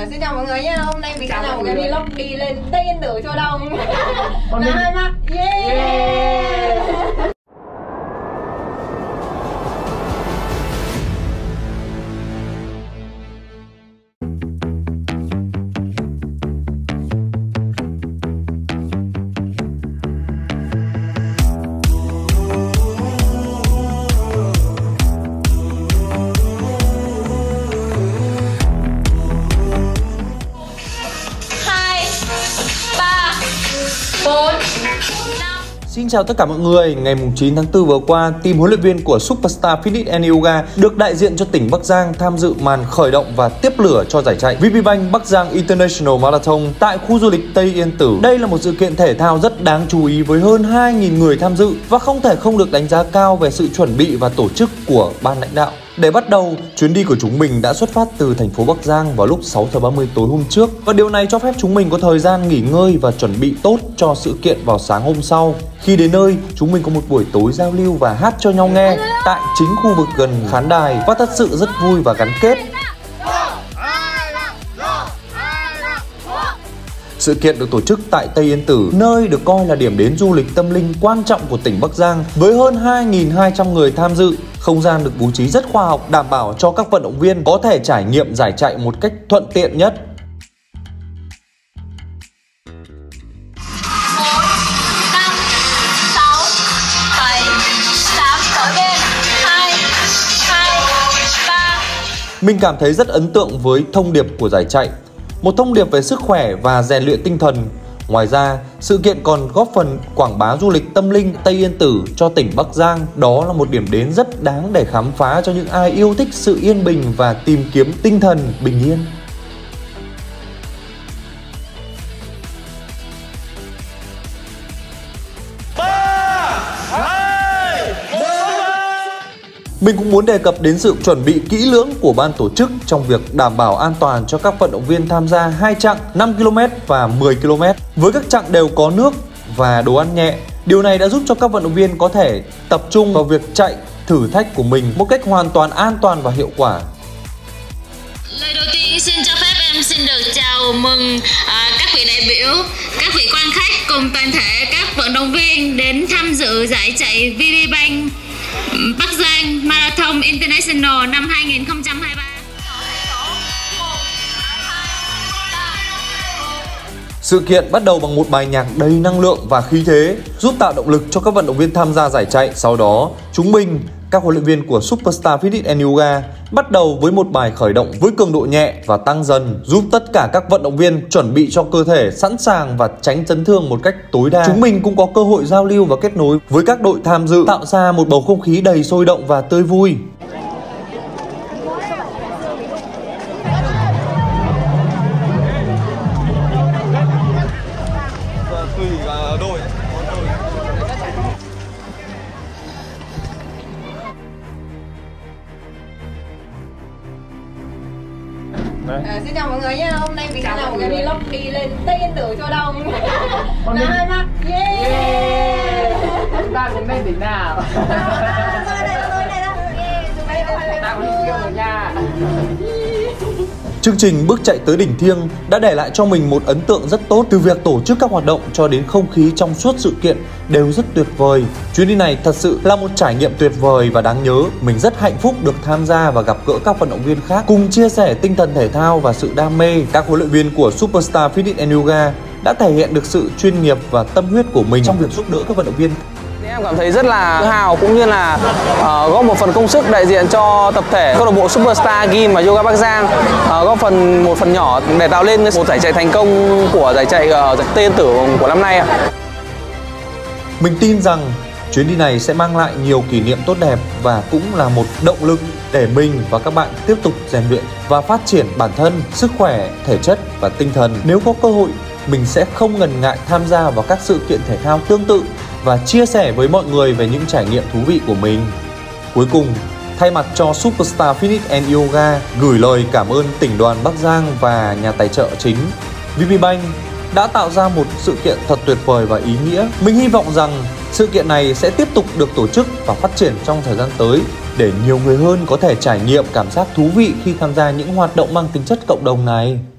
Xin chào mọi người nhé, hôm nay mình sẽ làm một cái vlog đi lên Tây Yên Tử Châu Đông. Là hai mắt, yeah! Xin chào tất cả mọi người, ngày 9 tháng 4 vừa qua, team huấn luyện viên của Superstar Fitness and Yoga được đại diện cho tỉnh Bắc Giang tham dự màn khởi động và tiếp lửa cho giải chạy VPBank Bắc Giang International Marathon tại khu du lịch Tây Yên Tử. Đây là một sự kiện thể thao rất đáng chú ý với hơn 2.000 người tham dự và không thể không được đánh giá cao về sự chuẩn bị và tổ chức của ban lãnh đạo. Để bắt đầu, chuyến đi của chúng mình đã xuất phát từ thành phố Bắc Giang vào lúc 6:30 tối hôm trước và điều này cho phép chúng mình có thời gian nghỉ ngơi và chuẩn bị tốt cho sự kiện vào sáng hôm sau. Khi đến nơi, chúng mình có một buổi tối giao lưu và hát cho nhau nghe tại chính khu vực gần khán đài và thật sự rất vui và gắn kết. Sự kiện được tổ chức tại Tây Yên Tử, nơi được coi là điểm đến du lịch tâm linh quan trọng của tỉnh Bắc Giang với hơn 2.200 người tham dự. Không gian được bố trí rất khoa học, đảm bảo cho các vận động viên có thể trải nghiệm giải chạy một cách thuận tiện nhất. Mình cảm thấy rất ấn tượng với thông điệp của giải chạy, một thông điệp về sức khỏe và rèn luyện tinh thần. Ngoài ra, sự kiện còn góp phần quảng bá du lịch tâm linh Tây Yên Tử cho tỉnh Bắc Giang. Đó là một điểm đến rất đáng để khám phá cho những ai yêu thích sự yên bình và tìm kiếm tinh thần bình yên. Mình cũng muốn đề cập đến sự chuẩn bị kỹ lưỡng của ban tổ chức trong việc đảm bảo an toàn cho các vận động viên tham gia 2 chặng 5 km và 10 km. Với các chặng đều có nước và đồ ăn nhẹ, điều này đã giúp cho các vận động viên có thể tập trung vào việc chạy thử thách của mình một cách hoàn toàn an toàn và hiệu quả. Lời đầu tiên xin cho phép em xin được chào mừng các vị đại biểu, các vị quan khách cùng toàn thể các vận động viên đến tham dự giải chạy VPBank Bắc Giang Marathon International năm 2023. Sự kiện bắt đầu bằng một bài nhạc đầy năng lượng và khí thế, giúp tạo động lực cho các vận động viên tham gia giải chạy. Sau đó, chúng mình, các huấn luyện viên của Superstar Fitness and Yoga, bắt đầu với một bài khởi động với cường độ nhẹ và tăng dần, giúp tất cả các vận động viên chuẩn bị cho cơ thể sẵn sàng và tránh chấn thương một cách tối đa. Chúng mình cũng có cơ hội giao lưu và kết nối với các đội tham dự, tạo ra một bầu không khí đầy sôi động và tươi vui. Xin chào mọi người nhé, hôm nay mình sẽ làm một cái vlog đi lên Tây Yên Tử Châu Đông. Là hai mắt, yeah! Chúng ta đến đây tỉnh nào? Ta có yêu rồi nha. Chương trình Bước chạy tới đỉnh thiêng đã để lại cho mình một ấn tượng rất tốt, từ việc tổ chức các hoạt động cho đến không khí trong suốt sự kiện đều rất tuyệt vời. Chuyến đi này thật sự là một trải nghiệm tuyệt vời và đáng nhớ. Mình rất hạnh phúc được tham gia và gặp gỡ các vận động viên khác, cùng chia sẻ tinh thần thể thao và sự đam mê. Các huấn luyện viên của Superstar Fitness and Yoga đã thể hiện được sự chuyên nghiệp và tâm huyết của mình trong việc giúp đỡ các vận động viên. Em cảm thấy rất là tự hào cũng như là góp một phần công sức đại diện cho tập thể câu lạc bộ Superstar Gym và Yoga Bắc Giang, góp một phần nhỏ để tạo lên một giải chạy thành công của giải chạy Tây Yên Tử của năm nay. Mình tin rằng chuyến đi này sẽ mang lại nhiều kỷ niệm tốt đẹp và cũng là một động lực để mình và các bạn tiếp tục rèn luyện và phát triển bản thân, sức khỏe, thể chất và tinh thần. Nếu có cơ hội, mình sẽ không ngần ngại tham gia vào các sự kiện thể thao tương tự và chia sẻ với mọi người về những trải nghiệm thú vị của mình. Cuối cùng, thay mặt cho Superstar Fitness and Yoga, gửi lời cảm ơn tỉnh đoàn Bắc Giang và nhà tài trợ chính VPBank đã tạo ra một sự kiện thật tuyệt vời và ý nghĩa. Mình hy vọng rằng sự kiện này sẽ tiếp tục được tổ chức và phát triển trong thời gian tới để nhiều người hơn có thể trải nghiệm cảm giác thú vị khi tham gia những hoạt động mang tính chất cộng đồng này.